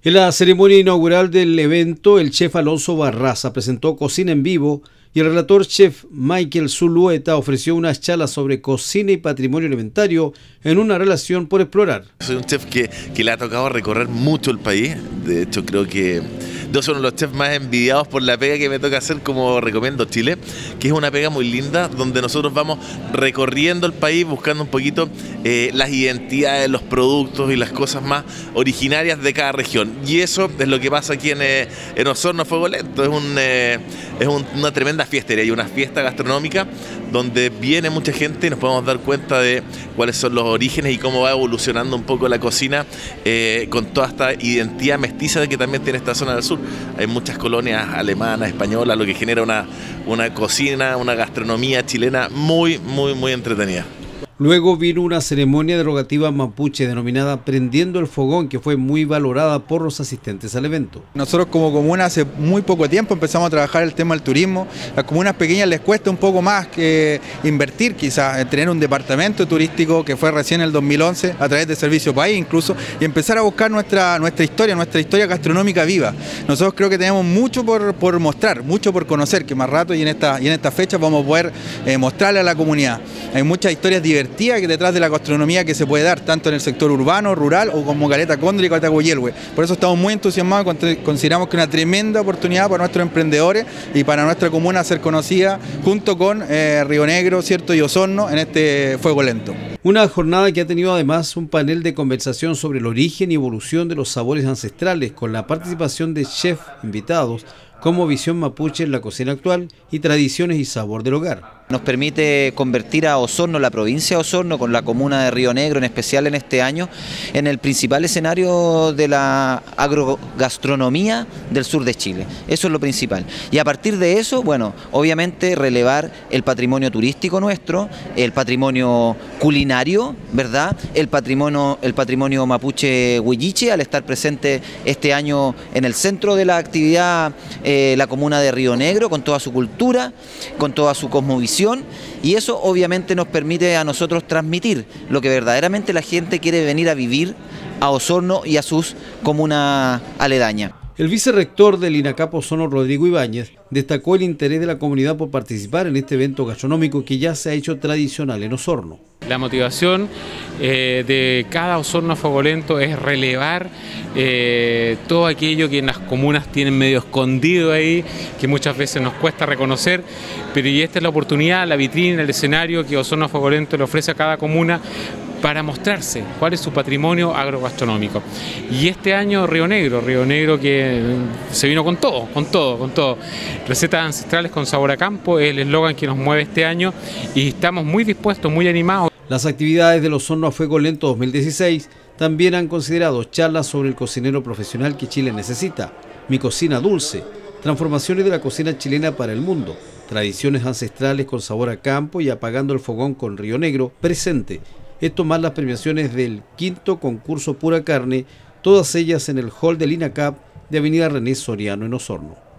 En la ceremonia inaugural del evento, el chef Alonso Barraza presentó Cocina en Vivo y el relator chef Michael Zulueta ofreció unas charlas sobre cocina y patrimonio alimentario en una relación por explorar. Soy un chef que le ha tocado recorrer mucho el país. De hecho, creo que yo soy uno de los chefs más envidiados por la pega que me toca hacer como Recomiendo Chile, que es una pega muy linda donde nosotros vamos recorriendo el país buscando un poquito las identidades, los productos y las cosas más originarias de cada región. Y eso es lo que pasa aquí en Osorno Fuego Lento. Es una tremenda fiestería y una fiesta gastronómica donde viene mucha gente y nos podemos dar cuenta de cuáles son los orígenes y cómo va evolucionando un poco la cocina con toda esta identidad mestiza que también tiene esta zona del sur. Hay muchas colonias alemanas, españolas, lo que genera una cocina, una gastronomía chilena muy entretenida. Luego vino una ceremonia derogativa mapuche denominada Prendiendo el Fogón, que fue muy valorada por los asistentes al evento. Nosotros como comuna hace muy poco tiempo empezamos a trabajar el tema del turismo. A las comunas pequeñas les cuesta un poco más que invertir quizás en tener un departamento turístico que fue recién en el 2011 a través de Servicio País incluso, y empezar a buscar nuestra historia gastronómica viva. Nosotros creo que tenemos mucho por mostrar, mucho por conocer, que más rato y en esta fecha vamos a poder mostrarle a la comunidad. Hay muchas historias divertidas que detrás de la gastronomía que se puede dar, tanto en el sector urbano, rural o como Caleta Cóndor y Caleta Coyelhue. Por eso estamos muy entusiasmados, consideramos que es una tremenda oportunidad para nuestros emprendedores y para nuestra comuna ser conocida junto con Río Negro, ¿cierto? Y Osorno en este Fuego Lento. Una jornada que ha tenido además un panel de conversación sobre el origen y evolución de los sabores ancestrales con la participación de chefs invitados como visión mapuche en la cocina actual y tradiciones y sabor del hogar. Nos permite convertir a Osorno, la provincia de Osorno, con la comuna de Río Negro en especial en este año, en el principal escenario de la agrogastronomía del sur de Chile. Eso es lo principal. Y a partir de eso, bueno, obviamente relevar el patrimonio turístico nuestro, el patrimonio culinario, ¿verdad? El patrimonio mapuche huilliche, al estar presente este año en el centro de la actividad la comuna de Río Negro, con toda su cultura, con toda su cosmovisión, y eso obviamente nos permite a nosotros transmitir lo que verdaderamente la gente quiere venir a vivir a Osorno y a sus comunas aledañas. El vicerrector del INACAP Osorno, Rodrigo Ibáñez, destacó el interés de la comunidad por participar en este evento gastronómico que ya se ha hecho tradicional en Osorno. La motivación de cada Osorno Fuego Lento es relevar todo aquello que en las comunas tienen medio escondido ahí, que muchas veces nos cuesta reconocer, pero y esta es la oportunidad, la vitrina, el escenario que Osorno Fuego Lento le ofrece a cada comuna para mostrarse cuál es su patrimonio agrogastronómico. Y este año Río Negro que se vino con todo. Recetas ancestrales con sabor a campo es el eslogan que nos mueve este año y estamos muy dispuestos, muy animados. Las actividades del Osorno a Fuego Lento 2016 también han considerado charlas sobre el cocinero profesional que Chile necesita, Mi Cocina Dulce, transformaciones de la cocina chilena para el mundo, tradiciones ancestrales con sabor a campo y apagando el fogón con Río Negro presente. Esto más las premiaciones del 5º concurso Pura Carne, todas ellas en el hall del INACAP de Avenida René Soriano en Osorno.